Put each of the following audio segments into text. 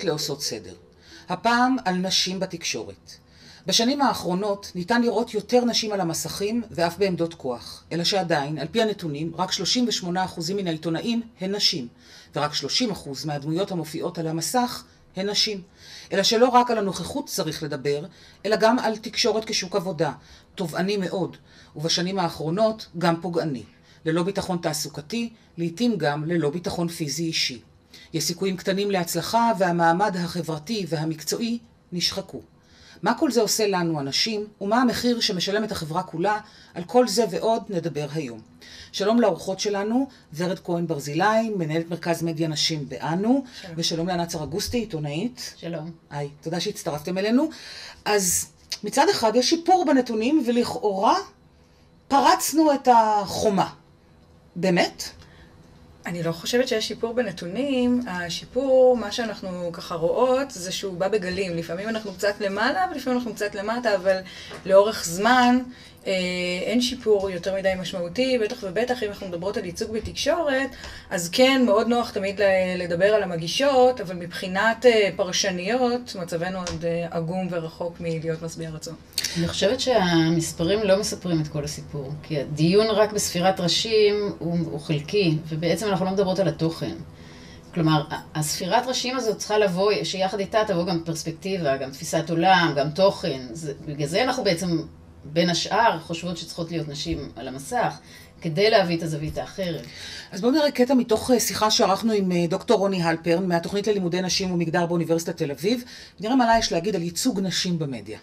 לעושות סדר. הפעם על נשים בתקשורת. בשנים האחרונות ניתן לראות יותר נשים על המסכים ואף בעמדות כוח, אלא שעדיין, על פי הנתונים, רק 38% מן העיתונאים הן נשים, ורק 30% מהדמויות המופיעות על המסך הן נשים. אלא שלא רק על הנוכחות צריך לדבר, אלא גם על תקשורת כשוק עבודה, תובעני מאוד, ובשנים האחרונות גם פוגעני. ללא ביטחון תעסוקתי, לעתים גם ללא ביטחון פיזי אישי. יש סיכויים קטנים להצלחה והמעמד החברתי והמקצועי נשחקו. מה כל זה עושה לנו אנשים, ומה המחיר שמשלמת החברה כולה? על כל זה ועוד נדבר היום. שלום לאורחות שלנו, ורד כהן ברזילי, מנהלת מרכז מדיה נשים באנו, שלום. ושלום לענת סרגוסטי, עיתונאית. שלום. היי, תודה שהצטרפתם אלינו. אז מצד אחד יש שיפור בנתונים, ולכאורה פרצנו את החומה. באמת? אני לא חושבת שיש שיפור בנתונים. השיפור, מה שאנחנו ככה רואות, זה שהוא בא בגלים. לפעמים אנחנו קצת למעלה, ולפעמים אנחנו קצת למטה, אבל לאורך זמן אין שיפור יותר מדי משמעותי, בטח ובטח אם אנחנו מדברות על ייצוג בתקשורת, אז כן, מאוד נוח תמיד לדבר על המגישות, אבל מבחינת פרשניות, מצבנו עוד עגום ורחוק מלהיות משביע רצון. אני חושבת שהמספרים לא מספרים את כל הסיפור, כי הדיון רק בספירת ראשים הוא חלקי, ובעצם אנחנו לא מדברות על התוכן. כלומר, הספירת ראשים הזאת צריכה לבוא, שיחד איתה תבוא גם פרספקטיבה, גם תפיסת עולם, גם תוכן. בגלל זה אנחנו בעצם בין השאר חושבות שצריכות להיות נשים על המסך, כדי להביא את הזווית האחרת. אז בואו נראה קטע מתוך שיחה שערכנו עם דוקטור רוני הלפרן, מהתוכנית ללימודי נשים ומגדר באוניברסיטת תל אביב. נראה מה לה יש להגיד על ייצוג נשים במדיה.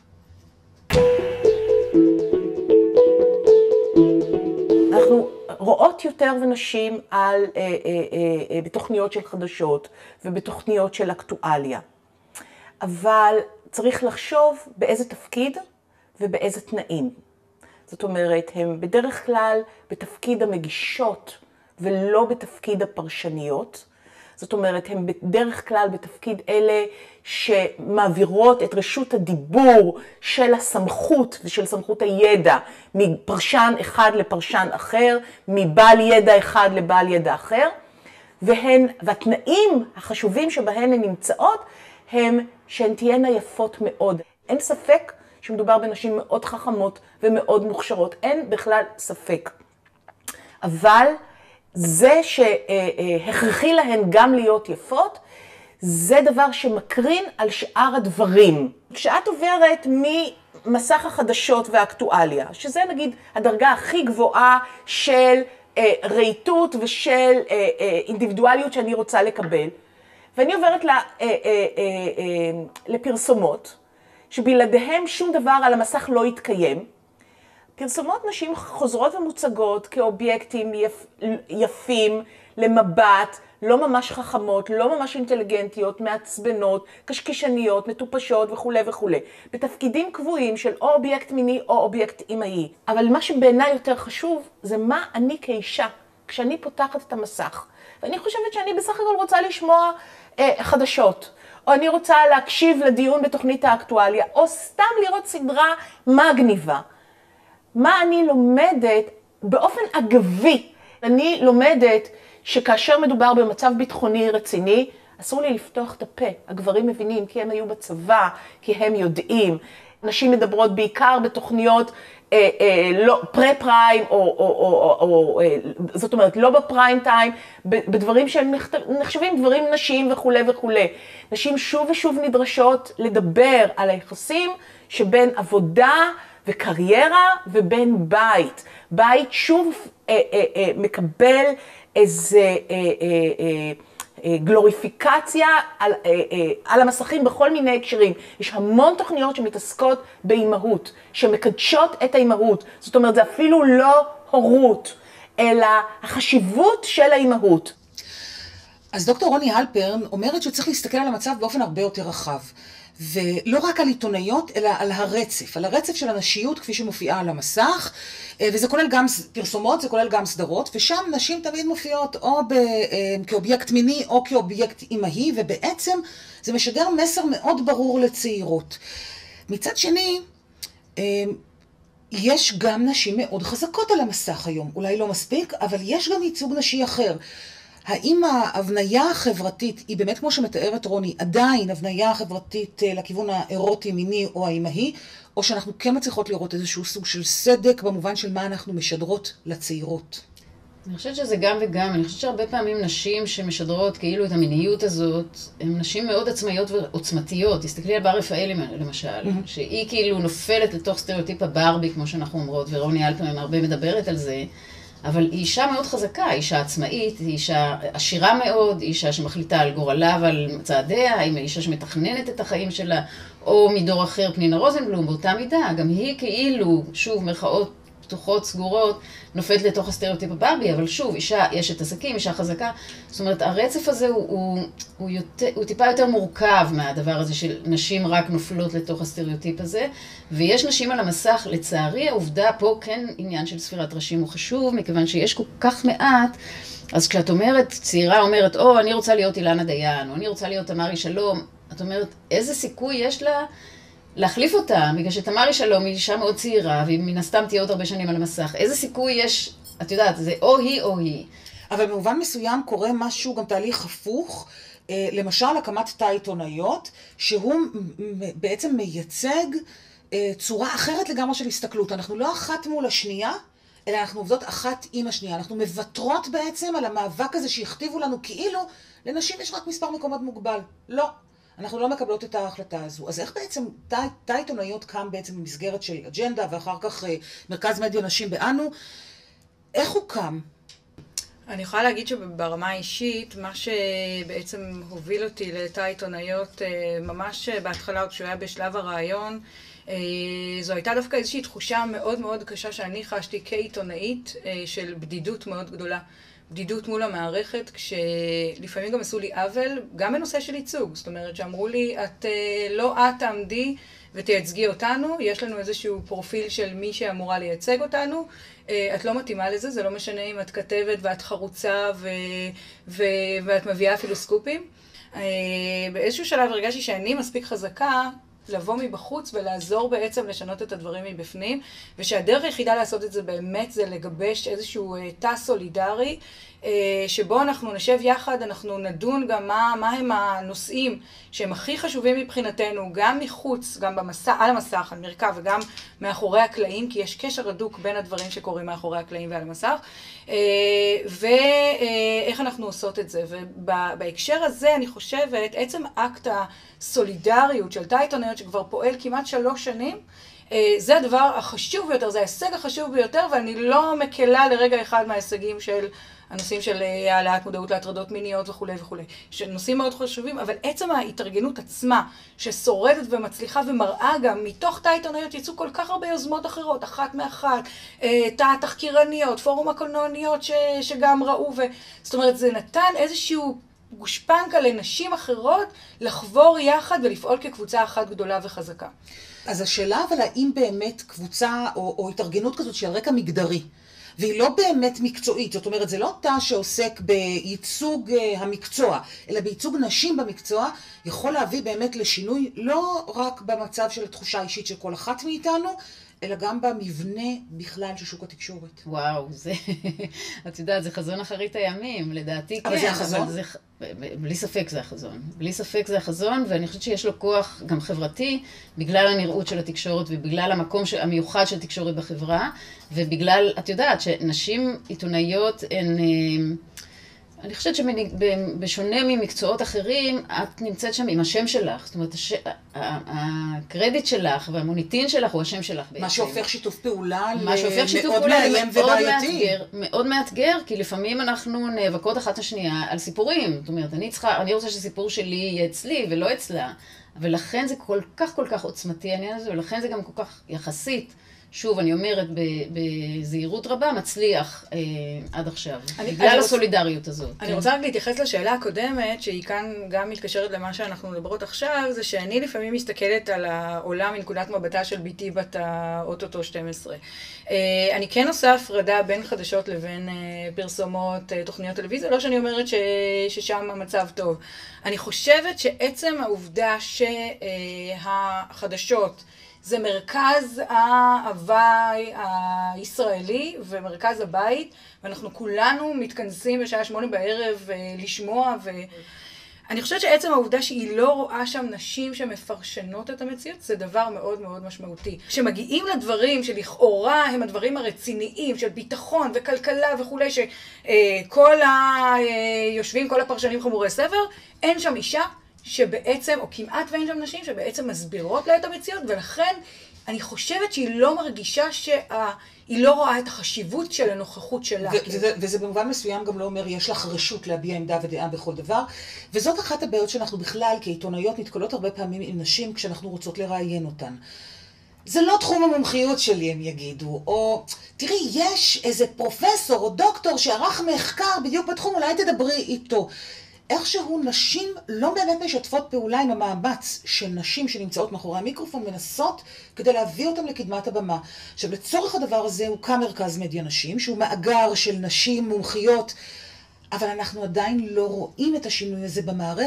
אנחנו רואות יותר ונשים בתוכניות של חדשות ובתוכניות של אקטואליה. אבל צריך לחשוב באיזה תפקיד ובאיזה תנאים. זאת אומרת, הם בדרך כלל בתפקיד המגישות ולא בתפקיד הפרשניות. זאת אומרת, הם בדרך כלל בתפקיד אלה שמעבירות את רשות הדיבור של הסמכות ושל סמכות הידע מפרשן אחד לפרשן אחר, מבעל ידע אחד לבעל ידע אחר, והתנאים החשובים שבהן הן נמצאות הם שהן תהיינה יפות מאוד. אין ספק שמדובר בנשים מאוד חכמות ומאוד מוכשרות, אין בכלל ספק. אבל זה שהכרחי להן גם להיות יפות, זה דבר שמקרין על שאר הדברים. כשאת עוברת ממסך החדשות והאקטואליה, שזה נגיד הדרגה הכי גבוהה של רהיטות ושל אינדיבידואליות שאני רוצה לקבל, ואני עוברת לפרסומות, שבלעדיהם שום דבר על המסך לא יתקיים, פרסומות נשים חוזרות ומוצגות כאובייקטים יפים למבט, לא ממש חכמות, לא ממש אינטליגנטיות, מעצבנות, קשקשניות, מטופשות וכו' וכו'. בתפקידים קבועים של או אובייקט מיני או אובייקט אימהי. אבל מה שבעיניי יותר חשוב זה מה אני כאישה, כשאני פותחת את המסך. ואני חושבת שאני בסך הכל רוצה לשמוע חדשות, או אני רוצה להקשיב לדיון בתוכנית האקטואליה, או סתם לראות סדרה מגניבה. מה אני לומדת באופן אגבי? אני לומדת שכאשר מדובר במצב ביטחוני רציני, אסור לי לפתוח את הפה. הגברים מבינים כי הם היו בצבא, כי הם יודעים. נשים מדברות בעיקר בתוכניות לא פרה-פריים, זאת אומרת לא בפריים טיים, בדברים שהם נחשבים דברים נשיים וכו' וכו'. נשים שוב ושוב נדרשות לדבר על היחסים שבין עבודה וקריירה ובין בית. בית שוב מקבל איזה גלוריפיקציה על המסכים בכל מיני הקשרים. יש המון תוכניות שמתעסקות באימהות, שמקדשות את האימהות. זאת אומרת, זה אפילו לא הורות, אלא החשיבות של האימהות. אז דוקטור רוני הלפרן אומרת שצריך להסתכל על המצב באופן הרבה יותר רחב. ולא רק על עיתונאיות, אלא על הרצף של הנשיות כפי שמופיעה על המסך, וזה כולל גם פרסומות, זה כולל גם סדרות, ושם נשים תמיד מופיעות או כאובייקט מיני או כאובייקט אימהי, ובעצם זה משדר מסר מאוד ברור לצעירות. מצד שני, יש גם נשים מאוד חזקות על המסך היום, אולי לא מספיק, אבל יש גם ייצוג נשי אחר. האם ההבניה החברתית היא באמת כמו שמתארת רוני, עדיין הבניה חברתית לכיוון האירוטי, מיני או האימהי, או שאנחנו כן מצליחות לראות איזשהו סוג של סדק במובן של מה אנחנו משדרות לצעירות? אני חושבת שזה גם וגם. אני חושבת שהרבה פעמים נשים שמשדרות כאילו את המיניות הזאת, הן נשים מאוד עצמאיות ועוצמתיות. תסתכלי על בר רפאלי למשל, שהיא כאילו נופלת לתוך סטריאוטיפ הברבי, כמו שאנחנו אומרות, ורוני אלפרמן הרבה מדברת על זה, אבל היא אישה מאוד חזקה, היא אישה עצמאית, היא אישה עשירה מאוד, היא אישה שמחליטה על גורלה ועל צעדיה, היא אישה שמתכננת את החיים שלה, או מדור אחר, פנינה רוזנבלום, באותה מידה. גם היא כאילו, שוב, מרכאות פתוחות, סגורות, נופלת לתוך הסטריאוטיפ הברבי, אבל שוב, אישה, יש את עסקים, אישה חזקה. זאת אומרת, הרצף הזה הוא טיפה יותר מורכב מהדבר הזה של נשים רק נופלות לתוך הסטריאוטיפ הזה, ויש נשים על המסך, לצערי, העובדה פה כן עניין של ספירת ראשים הוא חשוב, מכיוון שיש כל כך מעט, אז כשאת אומרת, צעירה אומרת, אני רוצה להיות אילנה דיין, או אני רוצה להיות תמרי שלום, את אומרת, איזה סיכוי יש לה להחליף אותה, בגלל שתמרי שלום היא אישה מאוד צעירה, והיא מן הסתם תהיה עוד הרבה שנים על המסך. איזה סיכוי יש, את יודעת, זה או היא או היא. אבל במובן מסוים קורה משהו, גם תהליך הפוך, למשל הקמת תא עיתונאיות, שהוא בעצם מייצג צורה אחרת לגמרי של הסתכלות. אנחנו לא אחת מול השנייה, אלא אנחנו עובדות אחת עם השנייה. אנחנו מבטרות בעצם על המאבק הזה שהכתיבו לנו כאילו, לנשים יש רק מספר מקומות מוגבל. לא. אנחנו לא מקבלות את ההחלטה הזו. אז איך בעצם תא עיתונאיות קם בעצם במסגרת של אג'נדה, ואחר כך מרכז מדיה נשים באנו? איך הוא קם? אני יכולה להגיד שברמה האישית, מה שבעצם הוביל אותי לתא עיתונאיות, ממש בהתחלה, עוד שהוא היה בשלב הרעיון, זו הייתה דווקא איזושהי תחושה מאוד מאוד קשה שאני חשתי כעיתונאית של בדידות מאוד גדולה. בדידות מול המערכת, כשלפעמים גם עשו לי עוול, גם בנושא של ייצוג. זאת אומרת, שאמרו לי, לא את תעמדי ותייצגי אותנו, יש לנו איזשהו פרופיל של מי שאמורה לייצג אותנו, את לא מתאימה לזה, זה לא משנה אם את כתבת ואת חרוצה ואת מביאה אפילו סקופים. באיזשהו שלב הרגשתי שאני מספיק חזקה, לבוא מבחוץ ולעזור בעצם לשנות את הדברים מבפנים, ושהדרך היחידה לעשות את זה באמת זה לגבש איזשהו תא סולידרי, שבו אנחנו נשב יחד, אנחנו נדון גם מה הם הנושאים שהם הכי חשובים מבחינתנו, גם מחוץ, גם על המסך, על מרכב, וגם מאחורי הקלעים, כי יש קשר הדוק בין הדברים שקורים מאחורי הקלעים ועל המסך, ואיך אנחנו עושות את זה. ובהקשר הזה אני חושבת, עצם אקט הסולידריות של תא עיתונאיות שכבר פועל כמעט 3 שנים, זה הדבר החשוב ביותר, זה ההישג החשוב ביותר, ואני לא מקלה לרגע אחד מההישגים של הנושאים של העלאת מודעות להטרדות מיניות וכו' וכו'. שנושאים מאוד חשובים, אבל עצם ההתארגנות עצמה, ששורדת ומצליחה ומראה גם, מתוך תא עיתונאיות יצאו כל כך הרבה יוזמות אחרות, אחת מאחת, תא תחקירניות, פורום הקולנועניות שגם ראו, זאת אומרת, זה נתן איזשהו גושפנקה לנשים אחרות לחבור יחד ולפעול כקבוצה אחת גדולה וחזקה. אז השאלה אבל האם באמת קבוצה או התארגנות כזאת שהיא על רקע מגדרי, והיא לא באמת מקצועית, זאת אומרת, זה לא תא שעוסק בייצוג המקצוע, אלא בייצוג נשים במקצוע, יכול להביא באמת לשינוי לא רק במצב של התחושה האישית של כל אחת מאיתנו, אלא גם במבנה בכלל של שוק התקשורת. וואו, זה, את יודעת, זה חזון אחרית הימים, לדעתי כן. אבל זה החזון? בלי ספק זה החזון. בלי ספק זה החזון, ואני חושבת שיש לו כוח גם חברתי, בגלל הנראות של התקשורת, ובגלל המקום המיוחד של התקשורת בחברה, ובגלל, את יודעת, שנשים עיתונאיות הן... אני חושבת שבשונה ממקצועות אחרים, את נמצאת שם עם השם שלך. זאת אומרת, הקרדיט שלך והמוניטין שלך הוא השם שלך בעצם. מה שהופך שיתוף פעולה מאוד מאיים ובעייתי. מאוד מאתגר, כי לפעמים אנחנו נאבקות אחת השנייה על סיפורים. זאת אומרת, אני רוצה שסיפור שלי יהיה אצלי ולא אצלה. ולכן זה כל כך עוצמתי העניין הזה, ולכן זה גם כל כך יחסית. שוב, אני אומרת בזהירות רבה, מצליח עד עכשיו, בגלל הסולידריות הזאת. אני רוצה רק להתייחס לשאלה הקודמת, שהיא כאן גם מתקשרת למה שאנחנו מדברות עכשיו, זה שאני לפעמים מסתכלת על העולם מנקודת מבטה של ביתי בת האוטוטו 12. אני כן עושה הפרדה בין חדשות לבין פרסומות, תוכניות טלוויזיה, לא שאני אומרת ששם המצב טוב. אני חושבת שעצם העובדה שהחדשות זה מרכז ההוואי הישראלי ומרכז הבית, ואנחנו כולנו מתכנסים בשעה 8 בערב לשמוע, ואני חושבת שעצם העובדה שהיא לא רואה שם נשים שמפרשנות את המציאות, זה דבר מאוד מאוד משמעותי. כשמגיעים לדברים שלכאורה הם הדברים הרציניים של ביטחון וכלכלה וכולי, שכל היושבים, כל הפרשנים חמורי סבר, אין שם אישה שבעצם, או כמעט ואין שם נשים, שבעצם מסבירות לה את המציאות, ולכן אני חושבת שהיא לא מרגישה היא לא רואה את החשיבות של הנוכחות שלה. וזה במובן מסוים גם לא אומר, יש לך רשות להביע עמדה ודעה בכל דבר, וזאת אחת הבעיות שאנחנו בכלל, כעיתונאיות, נתקלות הרבה פעמים עם נשים כשאנחנו רוצות לראיין אותן. זה לא תחום המומחיות שלי, הם יגידו, או תראי, יש איזה פרופסור או דוקטור שערך מחקר בדיוק בתחום, אולי תדברי איתו. איכשהו נשים לא באמת משתפות פעולה עם המאמץ של נשים שנמצאות מאחורי המיקרופון, מנסות כדי להביא אותם לקדמת הבמה. עכשיו, לצורך הדבר הזה הוקם מרכז מדיה נשים, שהוא מאגר של נשים מומחיות, אבל אנחנו עדיין לא רואים את השינוי הזה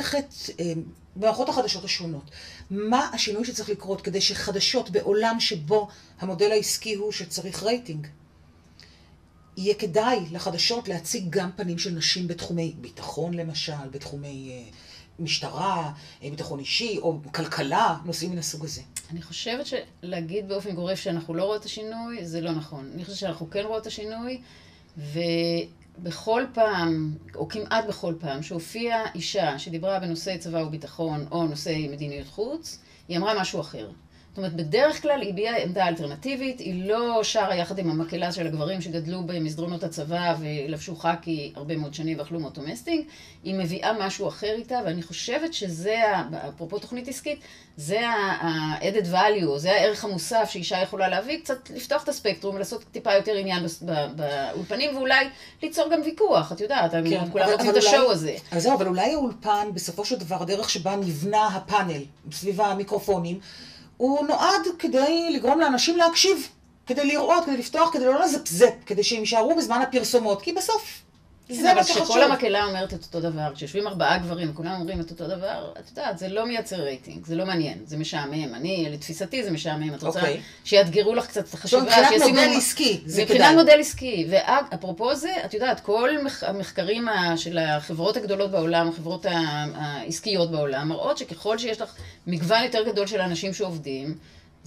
במערכות החדשות השונות. מה השינוי שצריך לקרות כדי שחדשות בעולם שבו המודל העסקי הוא שצריך רייטינג? יהיה כדאי לחדשות להציג גם פנים של נשים בתחומי ביטחון למשל, בתחומי משטרה, ביטחון אישי או כלכלה, נושאים מן הסוג הזה. אני חושבת שלהגיד באופן גורף שאנחנו לא רואות את השינוי, זה לא נכון. אני חושבת שאנחנו כן רואות את השינוי, ובכל פעם, או כמעט בכל פעם, שהופיעה אישה שדיברה בנושאי צבא וביטחון או נושאי מדיניות חוץ, היא אמרה משהו אחר. זאת אומרת, בדרך כלל היא הביעה עמדה אלטרנטיבית, היא לא שרה יחד עם המקהלה של הגברים שגדלו במסדרונות הצבא ולבשו חאקי הרבה מאוד שנים ואכלו מוטומסטינג, היא מביאה משהו אחר איתה, ואני חושבת שזה, אפרופו תוכנית עסקית, זה ה-added value, זה הערך המוסף שאישה יכולה להביא, קצת לפתוח את הספקטרום ולעשות טיפה יותר עניין באולפנים, ואולי ליצור גם ויכוח, את יודעת, כולם רוצים את השואו הזה. אז זהו, אבל אולי האולפן, בסופו של דבר, הדרך שבה נבנה הפאנל סביב המיקרופונים, הוא נועד כדי לגרום לאנשים להקשיב, כדי לראות, כדי לפתוח, כדי לא לזפזפ, כדי שהם יישארו בזמן הפרסומות, כי בסוף זה מה שחשוב. אבל כשכל המקהלה אומרת את אותו דבר, כשיושבים 4 גברים, כולם אומרים את אותו דבר, את יודעת, זה לא מייצר רייטינג, זה לא מעניין, זה משעמם. לתפיסתי זה משעמם, את רוצה שיאתגרו לך קצת את החשיבה. מבחינת מודל עסקי, זה כדאי. מבחינת מודל עסקי, ואפרופו זה, את יודעת, כל המחקרים של החברות הגדולות בעולם, החברות העסקיות בעולם, מראות שככל שיש לך מגוון יותר גדול של אנשים שעובדים,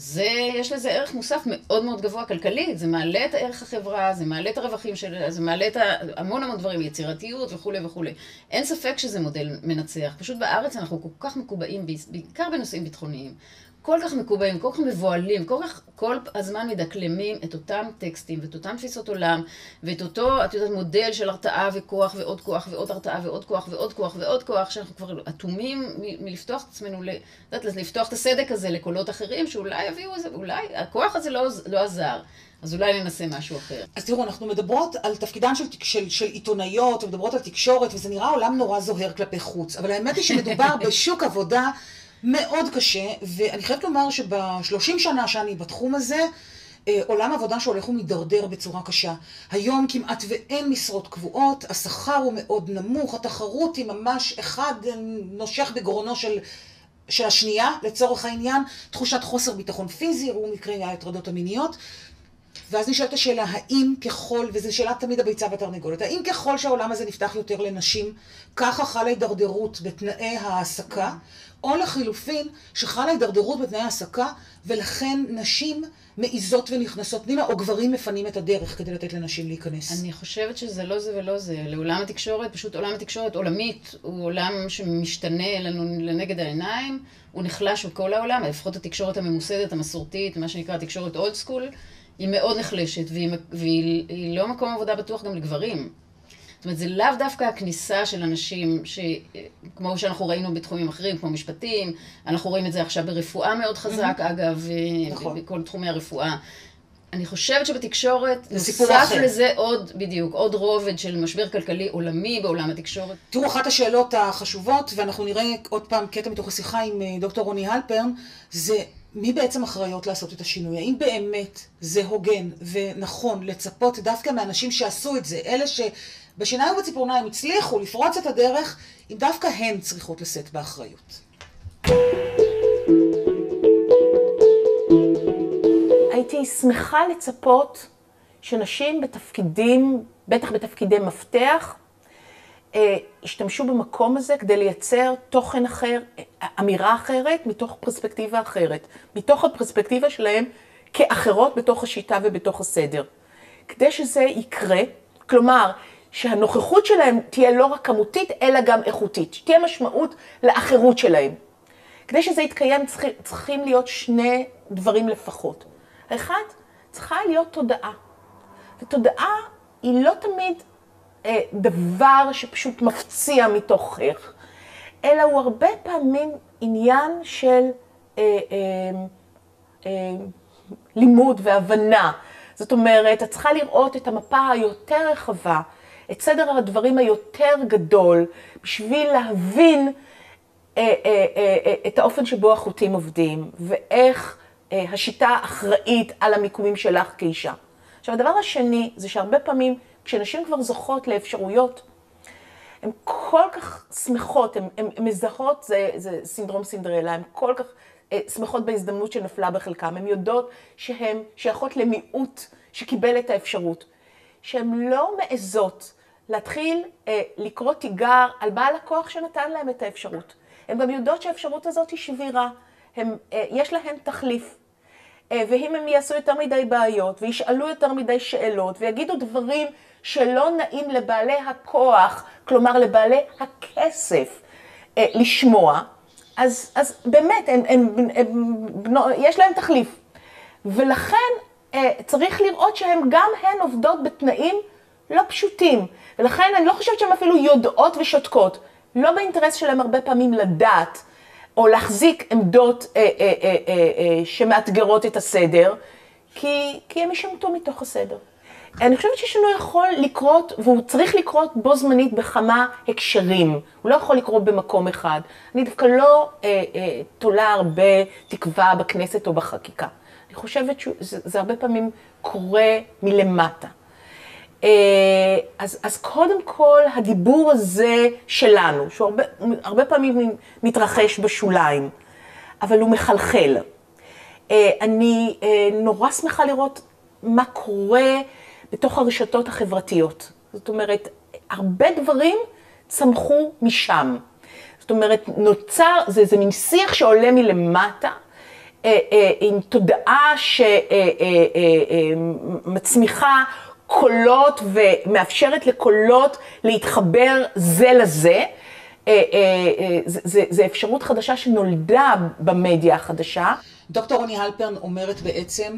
יש לזה ערך מוסף מאוד מאוד גבוה כלכלי, זה מעלה את ערך החברה, זה מעלה את הרווחים שלה, זה מעלה את המון דברים, יצירתיות וכו' וכו'. אין ספק שזה מודל מנצח. פשוט בארץ אנחנו כל כך מקובעים, בעיקר בנושאים ביטחוניים, כל כך מקובעים, כל כך מבועלים, כל הזמן מדקלמים את אותם טקסטים ואת אותם תפיסות עולם, ואת אותו, את יודעת, מודל של הרתעה וכוח ועוד כוח ועוד הרתעה ועוד כוח ועוד כוח ועוד כוח, שאנחנו כבר אטומים מלפתוח את עצמנו, לפתוח את הסדק הזה לקולות אחרים, שאולי יביאו איזה, אולי הכוח הזה לא עזר. אז אולי ננסה משהו אחר. אז תראו, אנחנו מדברות על תפקידן של עיתונאיות, ומדברות על תקשורת, וזה נראה עולם נורא זוהר כלפי חוץ. אבל האמת היא שמדובר בשוק עבודה מאוד קשה, ואני חייבת לומר שב30 שנה שאני בתחום הזה, עולם עבודה שהולך ומדרדר בצורה קשה. היום כמעט ואין משרות קבועות, השכר הוא מאוד נמוך, התחרות היא ממש אחד נושך בגרונו של השנייה, לצורך העניין, תחושת חוסר ביטחון פיזי, ראו מקרי ההטרדות המיניות, ואז נשאלת השאלה, האם ככל, וזו שאלה תמיד הביצה והתרנגולת, האם ככל שהעולם הזה נפתח יותר לנשים, ככה חלה הידרדרות בתנאי העסקה, או לחילופין שחלה הידרדרות בתנאי העסקה, ולכן נשים מעיזות ונכנסות פנימה, או גברים מפנים את הדרך כדי לתת לנשים להיכנס. אני חושבת שזה לא זה ולא זה. לעולם התקשורת, פשוט עולם התקשורת עולמית, הוא עולם שמשתנה לנו לנגד העיניים, הוא נחלש בכל העולם, לפחות התקשורת הממוסדת, המסורתית, מה שנקרא תקשורת אולד סקול, היא מאוד נחלשת, והיא לא מקום עבודה בטוח גם לגברים. זאת אומרת, זה לאו דווקא הכניסה של אנשים, כמו שאנחנו ראינו בתחומים אחרים, כמו משפטים, אנחנו רואים את זה עכשיו ברפואה מאוד חזק, אגב, בכל תחומי הרפואה. אני חושבת שבתקשורת נוסף לזה עוד רובד של משבר כלכלי עולמי בעולם התקשורת. תראו, אחת השאלות החשובות, ואנחנו נראה עוד פעם קטע מתוך השיחה עם דוקטור רוני הלפרן, זה מי בעצם אחראיות לעשות את השינוי? האם באמת זה הוגן ונכון לצפות דווקא מאנשים שעשו את זה, אלה שבשיניים ובציפורניים הצליחו לפרוץ את הדרך, אם דווקא הן צריכות לשאת באחריות? הייתי שמחה לצפות שנשים בתפקידים, בטח בתפקידי מפתח, השתמשו במקום הזה כדי לייצר תוכן אחר, אמירה אחרת, מתוך פרספקטיבה אחרת. מתוך הפרספקטיבה שלהם כאחרות בתוך השיטה ובתוך הסדר. כדי שזה יקרה, כלומר, שהנוכחות שלהם תהיה לא רק כמותית, אלא גם איכותית. שתהיה משמעות לאחרות שלהם. כדי שזה יתקיים, צריכים להיות שני דברים לפחות. האחד, צריכה להיות תודעה. ותודעה היא לא תמיד דבר שפשוט מפציע מתוכך, אלא הוא הרבה פעמים עניין של לימוד והבנה. זאת אומרת, את צריכה לראות את המפה היותר רחבה, את סדר הדברים היותר גדול, בשביל להבין את האופן שבו החוטים עובדים, ואיך השיטה אחראית על המיקומים שלך כאישה. עכשיו, הדבר השני זה שהרבה פעמים, כשנשים כבר זוכות לאפשרויות, הן כל כך שמחות, הן מזהות, זה סינדרום סינדרלה, הן כל כך שמחות בהזדמנות שנפלה בחלקם, הן יודעות שהן שייכות למיעוט שקיבל את האפשרות, שהן לא מעזות להתחיל לקרוא תיגר על בעל הכוח שנתן להם את האפשרות. הן גם יודעות שהאפשרות הזאת היא שבירה, יש להן תחליף. ואם הם יעשו יותר מדי בעיות, וישאלו יותר מדי שאלות, ויגידו דברים שלא נעים לבעלי הכוח, כלומר לבעלי הכסף, לשמוע, אז באמת, יש להם תחליף. ולכן צריך לראות שהן גם הן עובדות בתנאים לא פשוטים. ולכן אני לא חושבת שהן אפילו יודעות ושותקות. לא באינטרס שלהם הרבה פעמים לדעת, או להחזיק עמדות שמאתגרות את הסדר, כי הם ישמטו מתוך הסדר. אני חושבת ששינוי יכול לקרות, והוא צריך לקרות בו זמנית בכמה הקשרים. הוא לא יכול לקרות במקום אחד. אני דווקא לא תולה הרבה תקווה בכנסת או בחקיקה. אני חושבת שזה הרבה פעמים קורה מלמטה. אז קודם כל, הדיבור הזה שלנו, שהוא הרבה פעמים מתרחש בשוליים, אבל הוא מחלחל. אני נורא שמחה לראות מה קורה בתוך הרשתות החברתיות. זאת אומרת, הרבה דברים צמחו משם. זאת אומרת, נוצר, זה מין שיח שעולה מלמטה, עם תודעה שמצמיחה קולות ומאפשרת לקולות להתחבר זה לזה. זה אפשרות חדשה שנולדה במדיה החדשה. דוקטור רוני הלפרן אומרת בעצם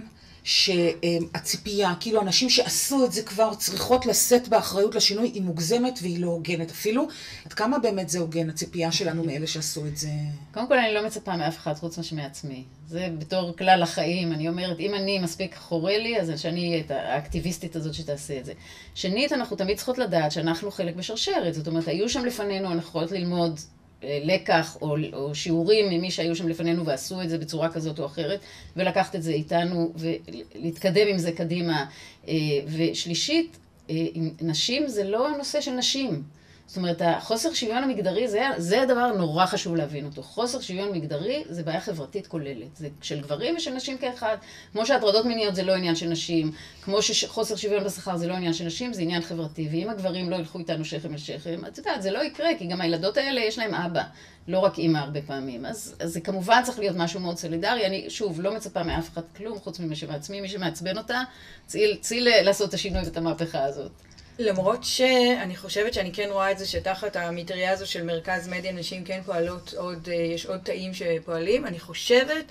שהציפייה, כאילו אנשים שעשו את זה כבר צריכות לשאת באחריות לשינוי, היא מוגזמת והיא לא הוגנת אפילו. עד כמה באמת זה הוגן, הציפייה שלנו מאלה שעשו את זה? קודם כל אני לא מצפה מאף אחד חוץ מעצמי. זה בתור כלל החיים. אני אומרת, אם אני מספיק חורה לי, אז שאני אהיה את האקטיביסטית הזאת שתעשה את זה. שנית, אנחנו תמיד צריכות לדעת שאנחנו חלק בשרשרת. זאת אומרת, היו שם לפנינו, אנחנו יכולות ללמוד לקח או שיעורים ממי שהיו שם לפנינו ועשו את זה בצורה כזאת או אחרת, ולקחת את זה איתנו ולהתקדם עם זה קדימה. ושלישית, נשים זה לא הנושא של נשים. זאת אומרת, החוסר שוויון המגדרי, זה הדבר נורא חשוב להבין אותו. חוסר שוויון מגדרי זה בעיה חברתית כוללת. זה של גברים ושל נשים כאחד. כמו שהטרדות מיניות זה לא עניין של נשים, כמו שחוסר שוויון בשכר זה לא עניין של נשים, זה עניין חברתי. ואם הגברים לא ילכו איתנו שכם אל שכם, את יודעת, זה לא יקרה, כי גם הילדות האלה יש להם אבא, לא רק אמא הרבה פעמים. אז זה כמובן צריך להיות משהו מאוד סולידרי. אני, שוב, לא מצפה מאף אחד כלום, חוץ ממי שמעצמי, מי שמעצבן אותה, צאי לעשות את השינוי ואת המהפכה הזאת. למרות שאני חושבת שאני כן רואה את זה שתחת המטריה הזו של מרכז מדיה נשים כן פועלות עוד, יש עוד תאים שפועלים. אני חושבת,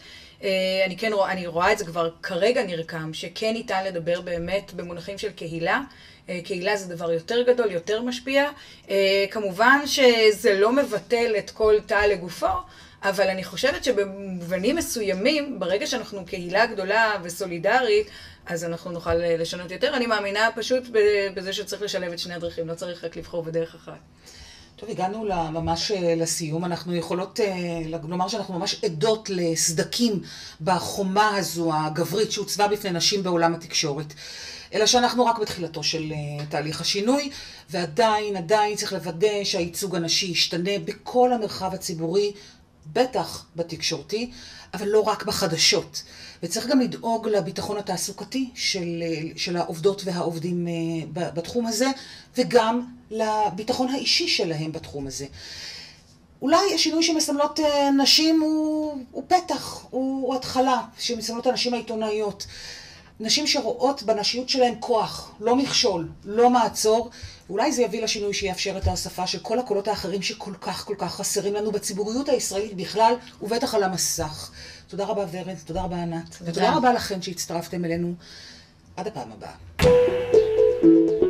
אני רואה את זה כבר כרגע נרקם, שכן ניתן לדבר באמת במונחים של קהילה. קהילה זה דבר יותר גדול, יותר משפיע. כמובן שזה לא מבטל את כל תא לגופו, אבל אני חושבת שבמובנים מסוימים, ברגע שאנחנו קהילה גדולה וסולידרית, אז אנחנו נוכל לשנות יותר. אני מאמינה פשוט בזה שצריך לשלב את שני הדרכים, לא צריך רק לבחור בדרך אחת. טוב, הגענו ממש לסיום. אנחנו יכולות לומר שאנחנו ממש עדות לסדקים בחומה הזו הגברית שהוצבה בפני נשים בעולם התקשורת. אלא שאנחנו רק בתחילתו של תהליך השינוי, ועדיין צריך לוודא שהייצוג הנשי ישתנה בכל המרחב הציבורי בטח בתקשורתי, אבל לא רק בחדשות. וצריך גם לדאוג לביטחון התעסוקתי של העובדות והעובדים בתחום הזה, וגם לביטחון האישי שלהם בתחום הזה. אולי השינוי שמסמלות נשים הוא פתח, הוא התחלה, שמסמלות הנשים העיתונאיות. נשים שרואות בנשיות שלהם כוח, לא מכשול, לא מעצור, ואולי זה יביא לשינוי שיאפשר את ההוספה של כל הקולות האחרים שכל כך כל כך חסרים לנו בציבוריות הישראלית בכלל, ובטח על המסך. תודה רבה ורד, תודה רבה ענת, ותודה רבה לכן שהצטרפתם אלינו. עד הפעם הבאה.